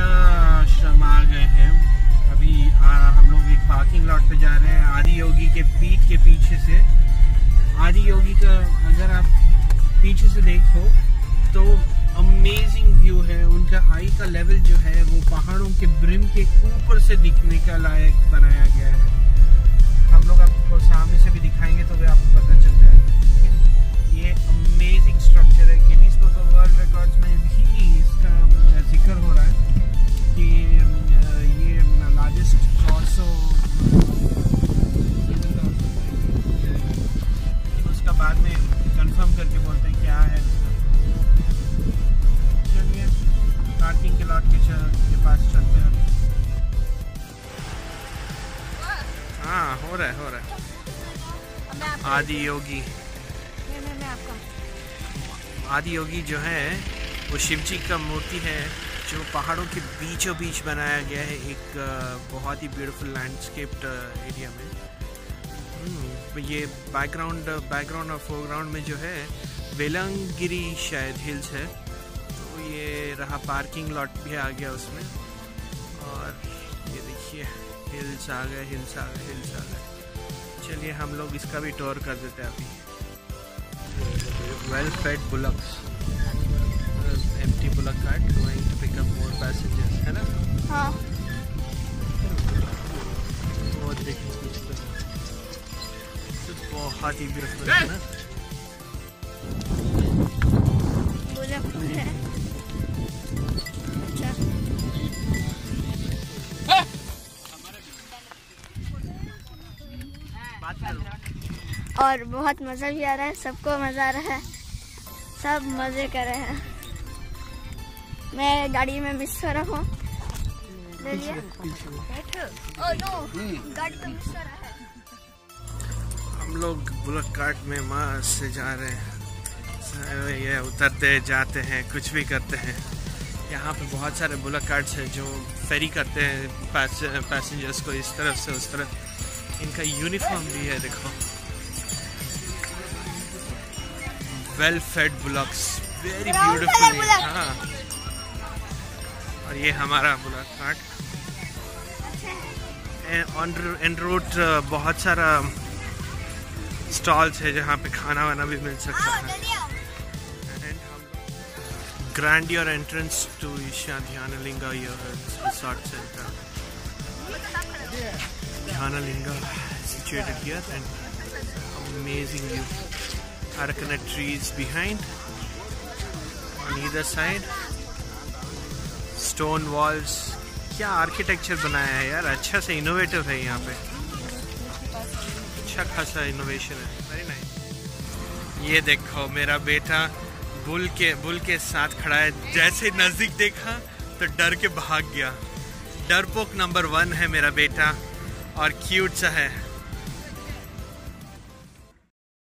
आश्रम आ गए हैं। अभी हम लोग एक पार्किंग लॉट पे जा रहे हैं। आदि योगी के पीठ के पीछे से, आदि योगी का अगर आप पीछे से देखो तो अमेजिंग व्यू है। उनका आई का लेवल जो है वो पहाड़ों के ब्रिम के ऊपर से दिखने का लायक बनाया गया है। हम लोग आपको सामने से भी दिखाएंगे तो भी आपको पता चल जाएगा। लेकिन ये अमेजिंग स्ट्रक्चर है। Guinness book of world records में भी इसका जिक्र हो रहा है कि ये लार्जेस्ट टॉर्सो, उसका बाद में कंफर्म करके बोलते हैं क्या है। चलिए पार्किंग के लॉट के पास चलते हैं। हाँ हो रहा है आदि योगी। आदि योगी जो है वो शिव जी का मूर्ति है जो पहाड़ों के बीचों बीच बनाया गया है एक बहुत ही ब्यूटीफुल लैंडस्केप्ड एरिया में। ये बैकग्राउंड और फोरग्राउंड में जो है वेलंगिरी शायद हिल्स है। तो ये रहा पार्किंग लॉट भी आ गया उसमें। और ये देखिए हिल्स आ गए। चलिए हम लोग इसका भी टूर कर देते हैं अभी। Well fed bullocks, empty bullock cart going to pick up more passengers, है ना? हाँ। वो देखिए कुछ तो बहुत ही ब्यूटीफुल है ना? और बहुत मज़ा भी आ रहा है, सबको मज़ा आ रहा है, सब मज़े कर रहे हैं। मैं गाड़ी में मिस हो रहा हूँ। हम लोग बुलक कार्ट में मस्त से जा रहे हैं। ये उतरते जाते हैं, कुछ भी करते हैं। यहाँ पे बहुत सारे बुलक कार्ट्स हैं जो फेरी करते हैं पैसेंजर्स को इस तरफ से उस तरफ। इनका यूनिफॉर्म भी है, देखो। Well fed bullocks, very beautiful. हाँ, और ये हमारा बुलक कार्ट। एन रूट बहुत सारा स्टॉल्स है जहाँ पे खाना वाना भी मिल सकता है। Grandeur entrance to Isha Dhyanalinga resort centre. Dhyanalinga situated here and amazing view. Arakanut trees behind. On either side, stone walls. क्या आर्किटेक्चर बनाया है यार, अच्छा से इनोवेटिव है यहाँ पे। अच्छा खासा इनोवेशन है, वेरी नाइस। ये देखो मेरा बेटा बुल के साथ खड़ा है। जैसे नजदीक देखा तो डर के भाग गया। डरपोक नंबर 1 है मेरा बेटा और क्यूट सा है।